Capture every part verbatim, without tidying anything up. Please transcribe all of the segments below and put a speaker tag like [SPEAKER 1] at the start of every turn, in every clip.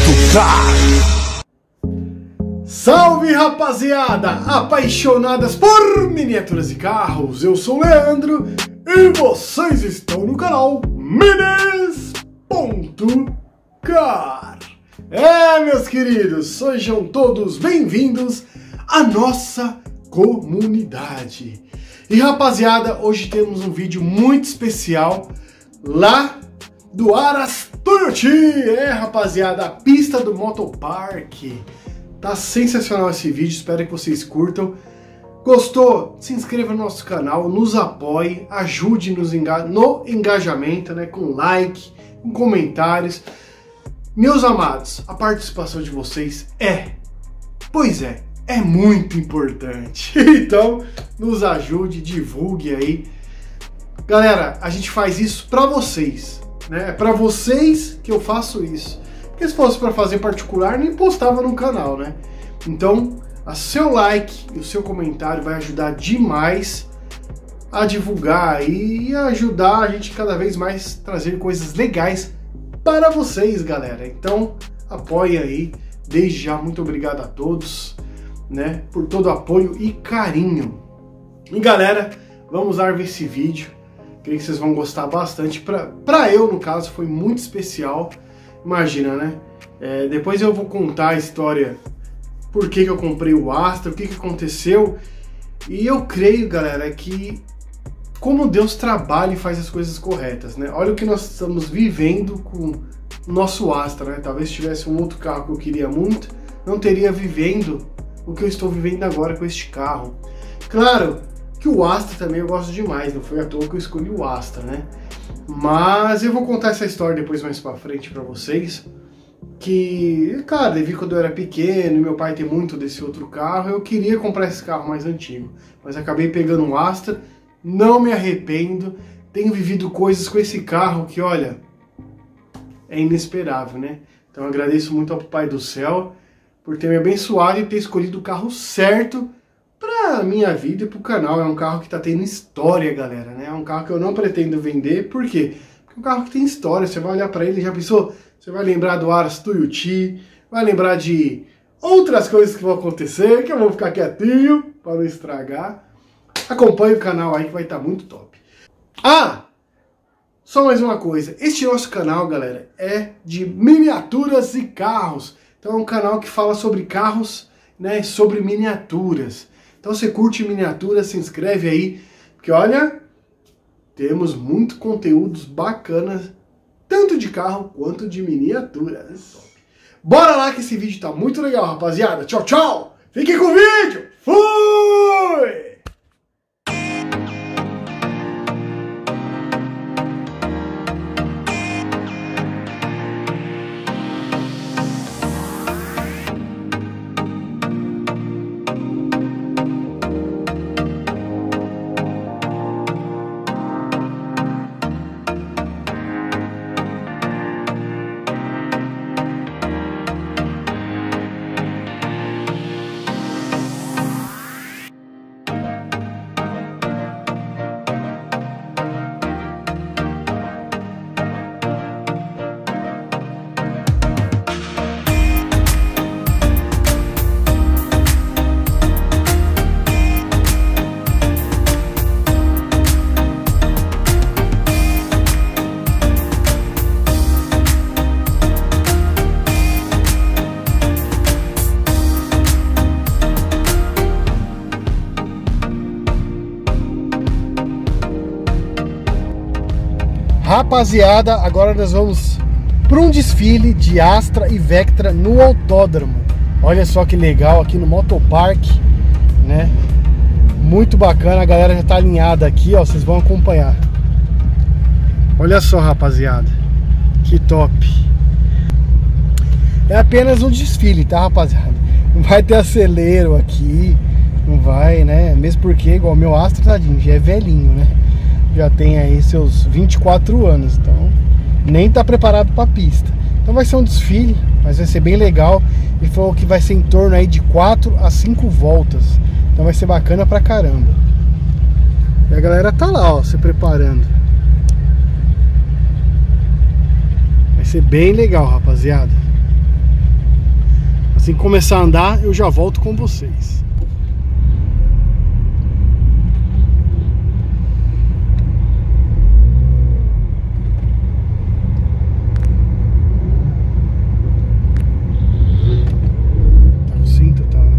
[SPEAKER 1] Car.
[SPEAKER 2] Salve, rapaziada, apaixonadas por miniaturas e carros, eu sou o Leandro e vocês estão no canal Minis.car. É, meus queridos, sejam todos bem-vindos à nossa comunidade. E rapaziada, hoje temos um vídeo muito especial lá do Aras Tuiuti. É, rapaziada, a pista do Motopark. Tá sensacional esse vídeo, espero que vocês curtam. Gostou? Se inscreva no nosso canal, nos apoie, ajude-nos no engajamento, né? Com like, com comentários. Meus amados, a participação de vocês é, pois é, é muito importante. Então, nos ajude, divulgue aí. Galera, a gente faz isso pra vocês, né? É pra vocês que eu faço isso. Porque se fosse para fazer particular, nem postava no canal, né? Então, o seu like e o seu comentário vai ajudar demais a divulgar e ajudar a gente cada vez mais a trazer coisas legais para vocês, galera. Então, apoie aí. Desde já, muito obrigado a todos, né? Por todo o apoio e carinho. E galera, vamos lá ver esse vídeo. Creio que vocês vão gostar bastante. Para para eu, no caso, foi muito especial. Imagina, né? É, depois eu vou contar a história, por que que eu comprei o Astra, o que que aconteceu. E eu creio, galera, que como Deus trabalha e faz as coisas corretas, né? Olha o que nós estamos vivendo com o nosso Astra, né? Talvez tivesse um outro carro que eu queria muito, não teria vivendo o que eu estou vivendo agora com este carro. Claro que o Astra também eu gosto demais, não foi à toa que eu escolhi o Astra, né? Mas eu vou contar essa história depois mais pra frente pra vocês. Que, cara, devido quando eu era pequeno, meu pai tem muito desse outro carro, eu queria comprar esse carro mais antigo. Mas acabei pegando um Astra, não me arrependo, tenho vivido coisas com esse carro que, olha, é inesperável, né? Então eu agradeço muito ao Pai do Céu por ter me abençoado e ter escolhido o carro certo pra minha vida e pro canal. É um carro que tá tendo história, galera, né? É um carro que eu não pretendo vender. Por quê? Porque é um carro que tem história. Você vai olhar pra ele, já pensou? Você vai lembrar do Aras Tuiuti, vai lembrar de outras coisas que vão acontecer, que eu vou ficar quietinho para não estragar. Acompanhe o canal aí que vai estar muito top. Ah! Só mais uma coisa. Este nosso canal, galera, é de miniaturas e carros. Então é um canal que fala sobre carros, né? Sobre miniaturas. Então você curte miniaturas, se inscreve aí, porque olha, temos muito conteúdos bacanas, tanto de carro quanto de miniaturas. Bora lá que esse vídeo tá muito legal, rapaziada. Tchau, tchau! Fiquem com o vídeo! Fui! Rapaziada, agora nós vamos para um desfile de Astra e Vectra no autódromo. Olha só que legal aqui no Motopark, né? Muito bacana, a galera já tá alinhada aqui, ó, vocês vão acompanhar. Olha só, rapaziada, que top. É apenas um desfile, tá, rapaziada? Não vai ter acelero aqui, não vai, né? Mesmo porque, igual o meu Astra, tadinho, já é velhinho, né? Já tem aí seus vinte e quatro anos, então nem tá preparado pra pista. Então vai ser um desfile, mas vai ser bem legal. Ele falou que vai ser em torno aí de quatro a cinco voltas. Então vai ser bacana pra caramba. E a galera tá lá, ó, se preparando. Vai ser bem legal, rapaziada. Assim que começar a andar, eu já volto com vocês. Tá com cinto, tá, né?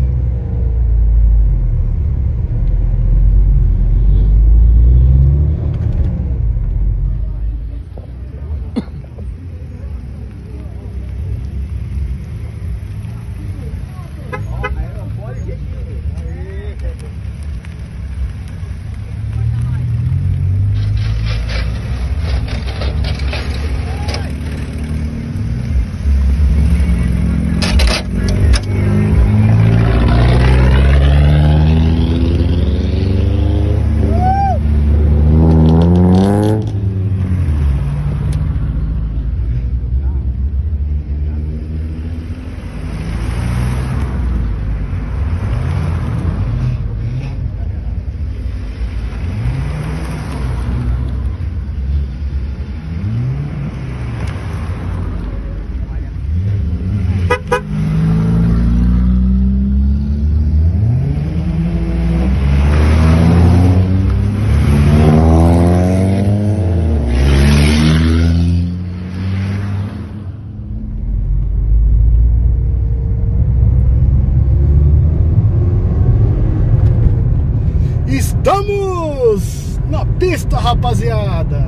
[SPEAKER 2] Estamos na pista, rapaziada.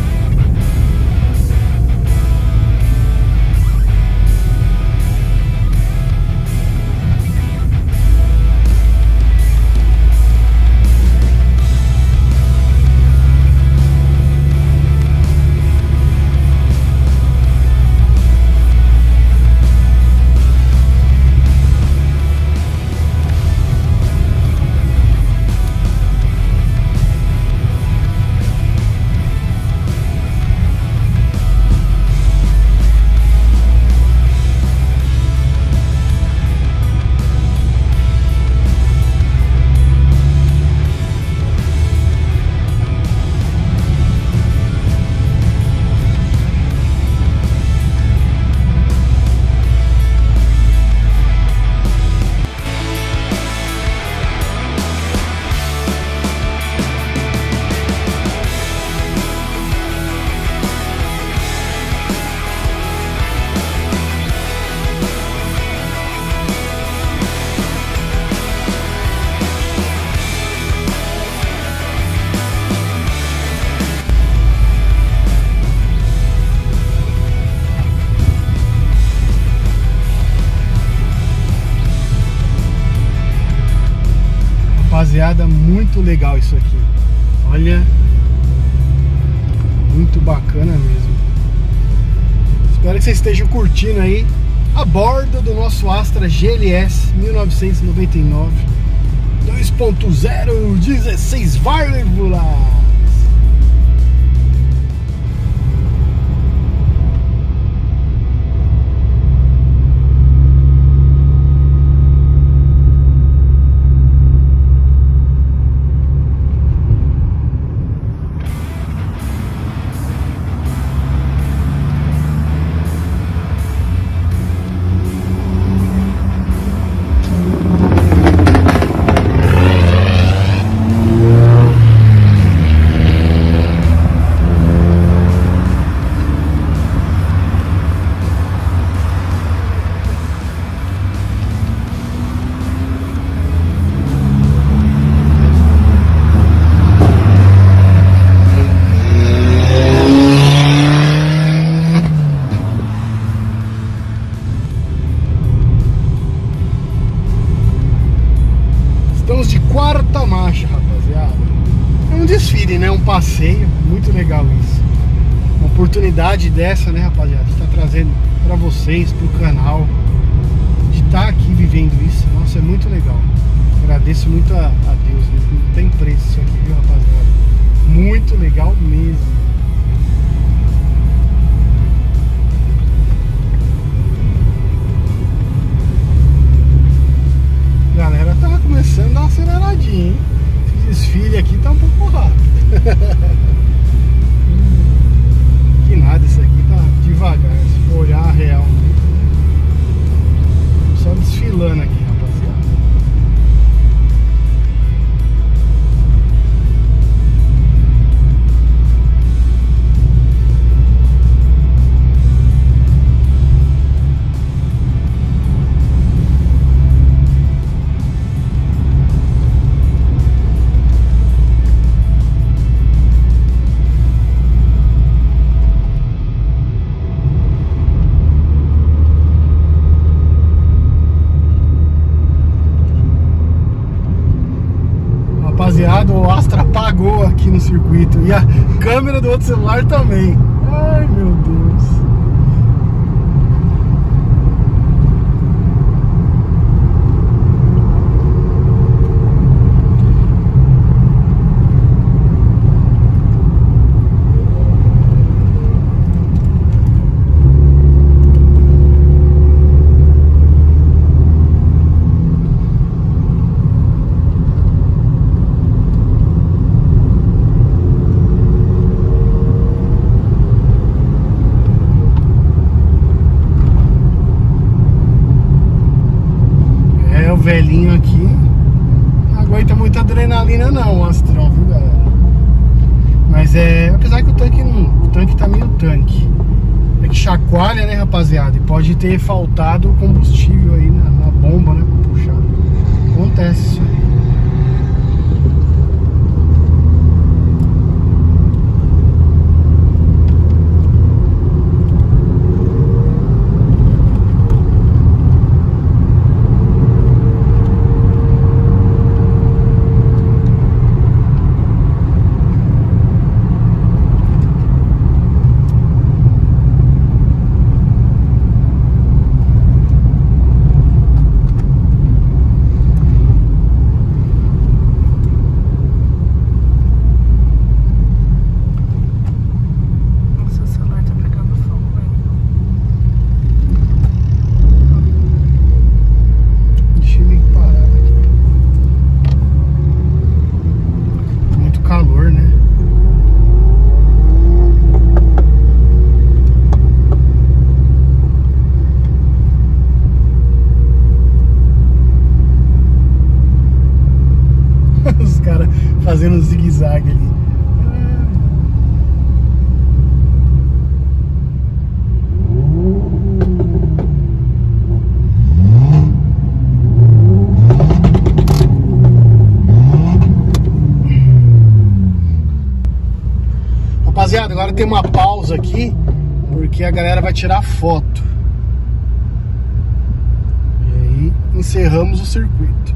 [SPEAKER 2] Rapaziada, muito legal isso aqui. Olha, muito bacana mesmo. Espero que vocês estejam curtindo aí a bordo do nosso Astra G L S mil novecentos e noventa e nove dois ponto zero, dezesseis válvulas. Estamos de quarta marcha, rapaziada. É um desfile, né? Um passeio. Muito legal isso. Uma oportunidade dessa, né, rapaziada? De estar trazendo pra vocês, pro canal. De estar aqui vivendo isso. Nossa, é muito legal. Agradeço muito a, a Deus. Não tem preço isso aqui, viu, rapaziada? Muito legal mesmo. Galera, tava começando a dar uma aceleradinha, hein? Esse desfile aqui tá um pouco rápido. Que nada, isso aqui tá devagar. Se for olhar a real, só desfile. E a câmera do outro celular também. Ai, meu Deus. Velhinho aqui não aguenta muita adrenalina não, o Astral, viu, galera? Mas é, apesar que o tanque não, o tanque tá meio tanque, é que chacoalha, né, rapaziada, e pode ter faltado combustível aí na, na bomba, né, pra puxar. Acontece isso aí. Fazendo um zigue-zague ali. Rapaziada, agora tem uma pausa aqui porque a galera vai tirar foto. E aí encerramos o circuito.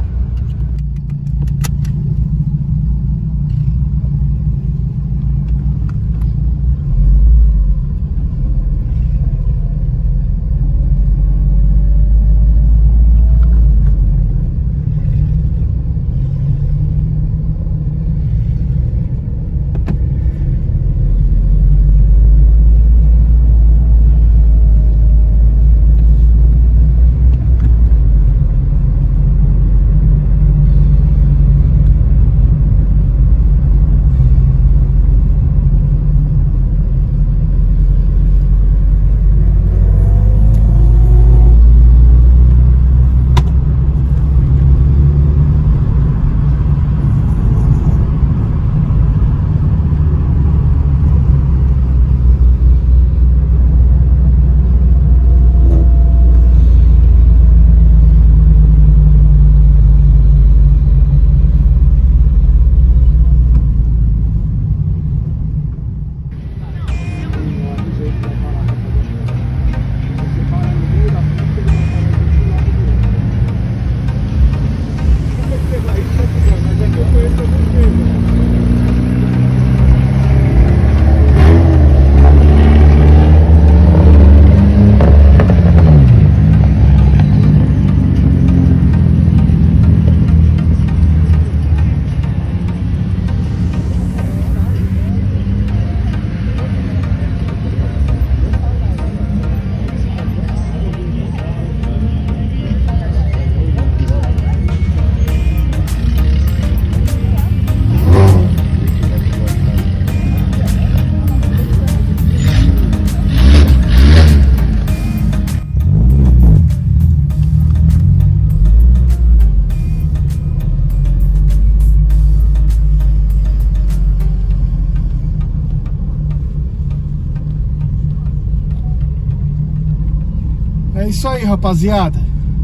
[SPEAKER 2] É isso aí, rapaziada.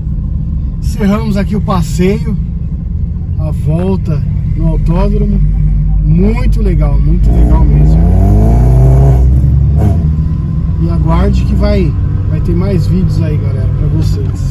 [SPEAKER 2] Encerramos aqui o passeio, a volta no autódromo. Muito legal, muito legal mesmo. E aguarde que vai, vai ter mais vídeos aí, galera, pra vocês.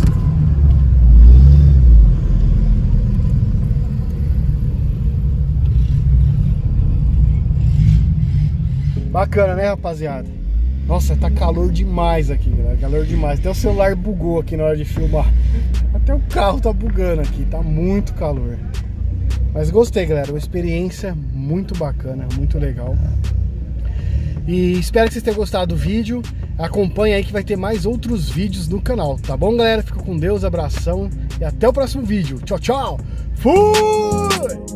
[SPEAKER 2] Bacana, né, rapaziada? Nossa, tá calor demais aqui, galera. Calor demais. Até o celular bugou aqui na hora de filmar. Até o carro tá bugando aqui. Tá muito calor. Mas gostei, galera. Uma experiência muito bacana, muito legal. E espero que vocês tenham gostado do vídeo. Acompanhe aí que vai ter mais outros vídeos no canal. Tá bom, galera? Fica com Deus, abração. E até o próximo vídeo. Tchau, tchau. Fui!